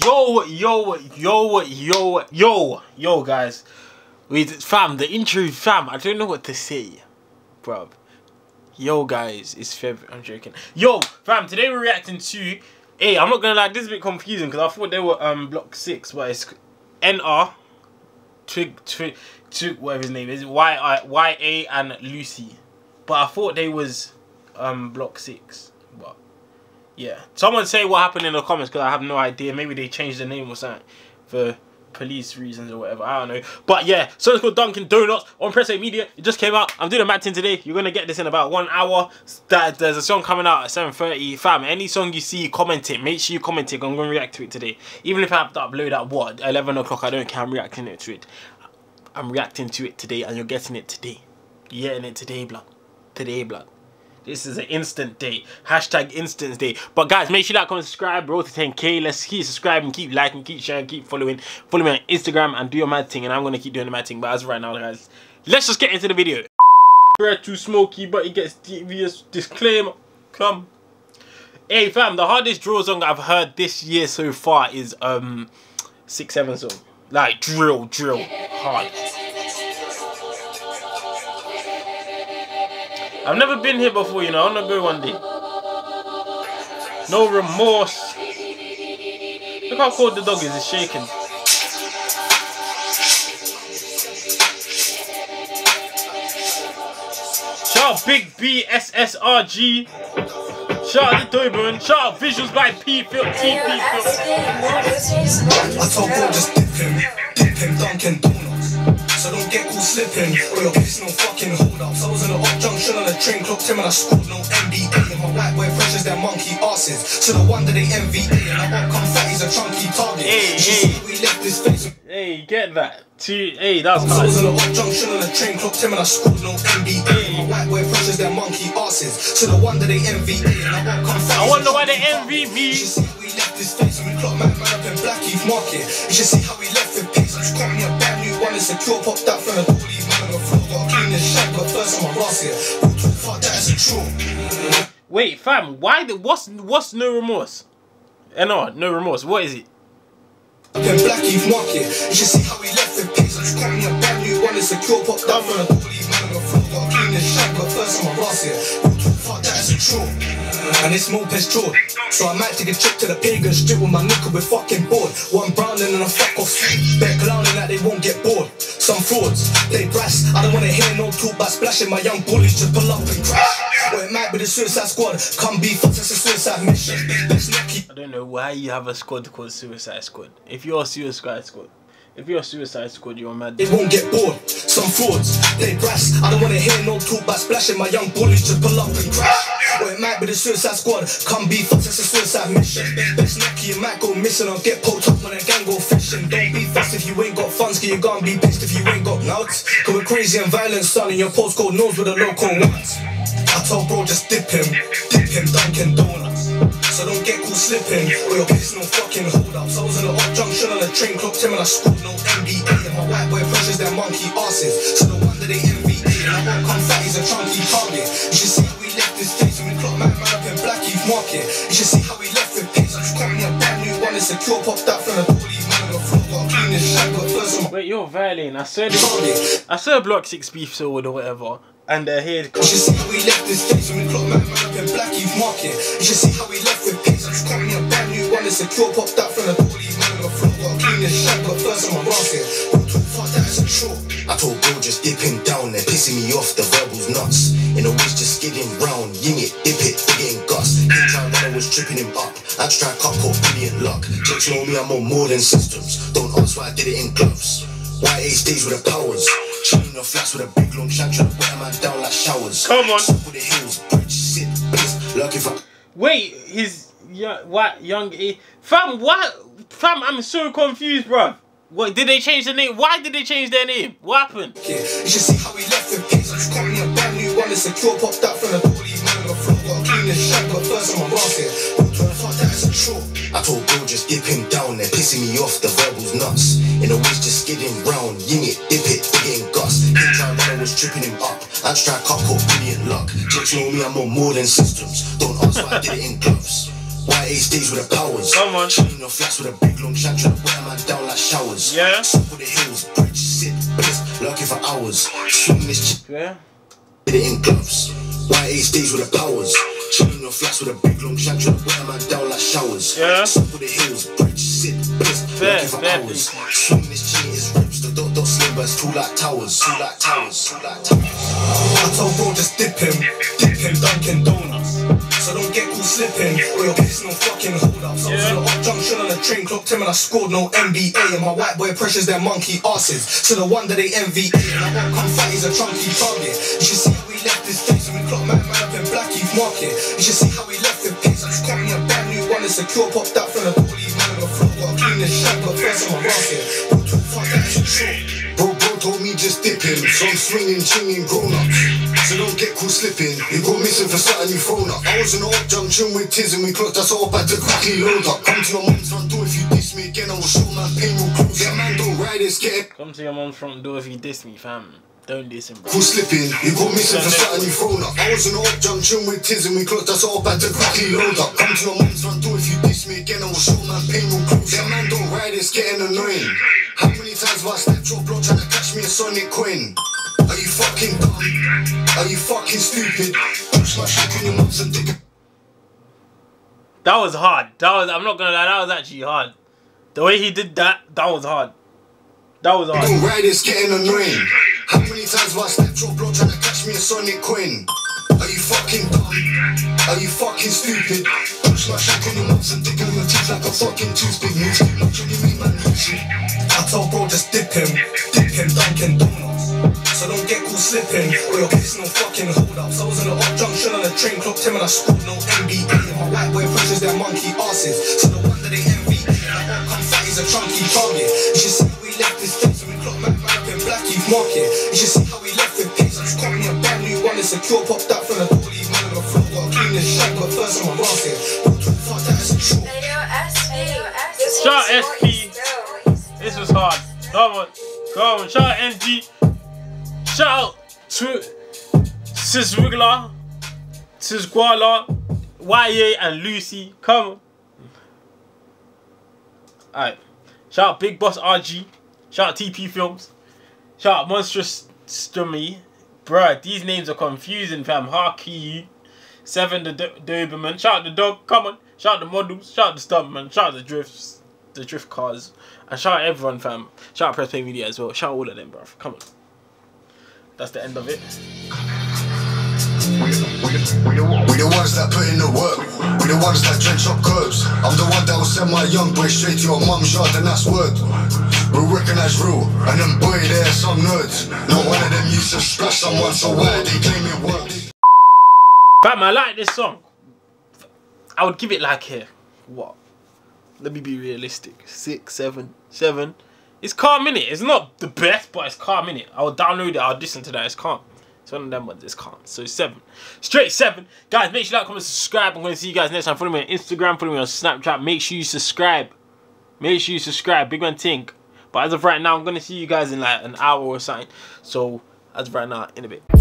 Yo, guys. Fam, the intro, fam, I don't know what to say, bruv. Yo, guys, it's Feb. I'm joking. Yo, fam, today we're reacting to. Hey, I'm not gonna lie, this is a bit confusing because I thought they were Block 6, but it's NR, Twig, whatever his name is, YA and Lucy. But I thought they was Block 6. But yeah, someone say what happened in the comments because I have no idea. Maybe they changed the name or something for police reasons or whatever, I don't know. But yeah, so it's called Dunkin' Donuts on Press 8 Media. It just came out. I'm doing a mad thing today. You're gonna get this in about 1 hour. There's a song coming out at 7:30. Fam, any song you see, comment it. Make sure you comment it. I'm gonna react to it today. Even if I have to upload at what, 11 o'clock, I don't care. I'm reacting to it. I'm reacting to it today, and you're getting it today. You're getting it today, blood. Today, blood. This is an instant day. Hashtag instant day. But guys, make sure you like, comment, subscribe. Road to 10K. Let's keep subscribing, keep liking, keep sharing, keep following. Follow me on Instagram and do your mad thing. And I'm going to keep doing the mad thing. But as of right now, guys, let's just get into the video. Too smoky, but he gets devious. Disclaimer. Come. Hey, fam, the hardest drill song I've heard this year so far is 6-7 song. Like, drill. Hard. I've never been here before, you know. I want to go one day. No remorse. Look how cold the dog is. It's shaking. Shout out Big B SSRG. Shout out the Doyburn. Shout out Visuals by P Phil TP Phil. I told bro just dip him Dunkin' Donuts. So don't get caught slipping, or you're pissing on fucking hold-ups. I was in the off junction on a train, clocked him and I scored no NBA. And my white boy pressures their monkey asses. So the one that they envy, and I won't come fat, he's a chunky target. Hey, we left this face. Hey, get that. Hey, that's hard. I was in the off junction on a train, clocked him and I scored no NBA. And my white boy pressures their monkey asses. So the one that they envy, and I won't come fat. I wonder why they envy me. You should see we left this face, and we clocked man up in Blackheath Market. You should see how we left with pace. I just caught me a bad new one, it's secure, popped out from the door. Man on the floor, got clean this shag, but first I'm a loss here. Fuck, that isn't true. Wait, fam, why the what's no remorse? No remorse. What is it? In Blackheath Market, you should see how we left with pace. I just caught me a brand new one, it's secure, popped out from the door. Man on the floor, got clean this shag, but first I'm a loss here. Fuck, that isn't true. And it's Mopez Jord. So I might take a trip to the pagan strip with my nigga, we're fucking bored. One browning and a fuck off suit. They're clowning that they won't get bored. Some frauds, they brass. I don't wanna hear no talk about splashing. My young bullies just pull up and crash. Or it might be the Suicide Squad. Come be fucked, it's a suicide mission. I don't know why you have a squad called Suicide Squad. If you're a Suicide Squad, you're mad. They won't get bored. Some frauds, they brass. I don't wanna hear no talk about splashing. My young bullies just pull up and crash. Or it might be the Suicide Squad. Come be fucked, it's a suicide mission. Best lucky you might go missing or get poked up when a gang go fishing. Don't be fast if you ain't got funds, cause you're gonna be pissed if you ain't got nuts. Cause we're crazy and violent, son, and your postcode knows where the local ones. I told bro just dip him Dunkin' Donuts. So don't get caught slipping, or you're pissing on fucking hold-ups. I was in the off junction on a train, clocked him and I scored no NBA. And my white boy pressures their monkey asses. So the one that they envy, and I won't come fat, he's a chunky target. You should see how we left this face, and we clocked man up in Blackheath Market. You should see how we left with pace. I just caught me a brand new one, it's secure, popped out from the door. Man on the floor, got clean this shag, but first I'm... Wait, you're violating. I saw Block 6 beef sword or whatever. And here it comes. You should see how we left this face when we clocked man up in Blackheath Market. You should see how we left with pace. I just caught me a brand new one, it's secure, popped out from the door. Man on the floor, got clean this shag, but first I'm a loss here. Fuck, that isn't true. I told bro just dip him down, they're pissing me off, the verbals nuts. In a waist just skidding round, ying it, dip it, getting gus. He tried when I was tripping him up. I just tried cut, caught brilliant luck. Jokes know me, I'm on more than systems. Don't ask why I did it in gloves. YA stays with the powers. Chilling the flats with a big long shank, trying to wet a man down like showers. Come on. With the hills, bridge, sit, bliss, lucky for... Wait, what young A? Fam, what? Fam, I'm so confused, bro. What, did they change the name? Why did they change their name? What happened? Yeah, you should see how we left with pace. I just caught me a brand new one, it's secure, popped out from the door. Man on the floor, got clean this shag, but first I'm a loss here. Fuck, that isn't true. I told bro just dip him down, they're pissing me off, the verbals nuts. In a waist just skidding round, ying it, dip it, getting gus. He tried when I was tripping him up. I just tried cut, caught brilliant luck. Jokes know me, I'm on more than systems. Don't ask why I did it in gloves. White ace days with the powers. Come on. Chilling your flats with a big long shank, trying to wear man down like showers. Yeah. Top of the hills, bridge, sit, bliss, lurking for hours. Swing this shit. Yeah. Did it in gloves. White ace days with the powers. Chilling your flats with a big long shank, trying to wear man down like showers. Yeah. Top of the hills, bridge, sit, bliss, lurking for hours. Swing this chain, it's rips, the dot slim, but it's too like towers, too like towers, too like towers. I told bro just dip him, Dunkin' Donuts. So don't get caught slipping, or you're pissing on fucking hold-ups. I was on the up junction on the train, clocked him and I scored no NBA. And my white boy pressures their monkey asses, so the one that they envy. And I won't come fight, he's a chunky target. You should see how we left this face, and we clocked man up in Blackheath Market. You should see how we left the pace, I just caught me a brand new one, it's secure, popped out from the dolly. Man on the floor, got a clean this shank, but first I'm a basket. Bro, too far, that's short. Bro told me just dip him, so I'm swinging, chinging grown-ups. So don't get caught slipping, you go missing for something you thrown up. I was in the up junction with Tiz and we clocked us all up at the quickly load up. Come to your mum's front door if you diss me again, I will show my pain will close. Yeah man, don't ride this, get it. Come to your mom's front door if you diss me, fam. Don't diss him, bro. Caught slipping, you go missing for something you thrown up. I was in the up junction with Tiz and we clocked us all up at the quickly load up. Come to your mum's front door if you diss me again, I will show my pain will close. Yeah man, don't ride this, getting annoying. How many times have I stepped your block trying to catch me a Sonic Quinn? Are you fucking dumb? Are you fucking stupid? Push my shit in your mouth and dick. That was hard. I'm not gonna lie, that was actually hard. The way he did that was hard. That was hard. Don't ride this, getting annoying. How many times have I stepped your block trying to catch me a Sonic Quinn? Are you fucking dumb? Are you fucking stupid? Push my shit in your mouth and dick in your teeth like a fucking toothpick. Move too much and you make man lose it. I told bro just dip him, Dunkin' Donuts. So don't get caught slipping, or you're pissing on fucking hold-ups. I was in the up junction on the train, clocked him and I scored no NBA. And my white boy pressures their monkey asses, so the one that they envy. And I won't come fight, he's a chunky target. You should see how we left this place, and we clocked man up in Blackheath Market. You should see how we left with pace, I just caught me a brand new one, it's secure, popped out from the dolly. Man on the floor, got a clean this shank, but first I'm a basket. Bro, too far, that isn't true. Shout out SP. This was hard. Come on. Shout out NG. Shout out to Sis Wiggler, Sis Guala, YA and Lucy. Come on. Alright. Shout out Big Boss RG. Shout out TP Films. Shout out Monstrous Stummy. Bruh, these names are confusing, fam. Harky, Seven the Doberman. Shout out the dog. Come on. Shout out the models. Shout out the stuntman. Shout out the drifts. The drift cars. And shout out everyone, fam. Shout out Press Play Media as well. Shout out all of them, bruv. Come on. That's the end of it. We the ones that put in the work. We the ones that drench up curbs. I'm the one that will send my young boy straight to your mum's yard, and that's word. We recognize rule, and them boy there some nerds. No one of them used to splash someone, so why they claim it worked? Fam, I like this song. I would give it like here. What? Let me be realistic. 6, 7, 7. It's calm, innit? It's not the best, but it's calm, innit? I'll download it, I'll listen to that, it's calm. It's one of them ones, it's calm. So 7. Straight 7. Guys, make sure you like, comment, subscribe. I'm going to see you guys next time. Follow me on Instagram, follow me on Snapchat. Make sure you subscribe. Make sure you subscribe. Big man think. But as of right now, I'm going to see you guys in like an hour or something. So, as of right now, in a bit.